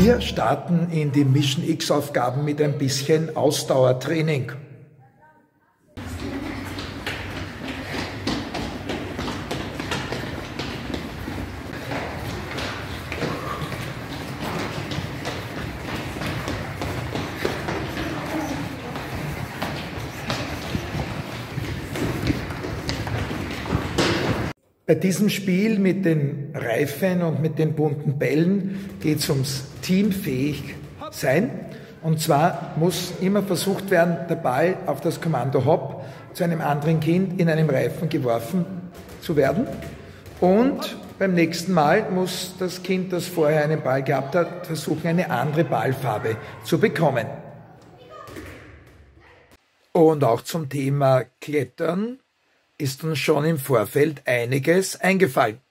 Wir starten in die Mission X-Aufgaben mit ein bisschen Ausdauertraining. Bei diesem Spiel mit den Reifen und mit den bunten Bällen geht es ums teamfähig sein. Und zwar muss immer versucht werden, der Ball auf das Kommando Hopp zu einem anderen Kind in einem Reifen geworfen zu werden. Und beim nächsten Mal muss das Kind, das vorher einen Ball gehabt hat, versuchen, eine andere Ballfarbe zu bekommen. Und auch zum Thema Klettern ist uns schon im Vorfeld einiges eingefallen.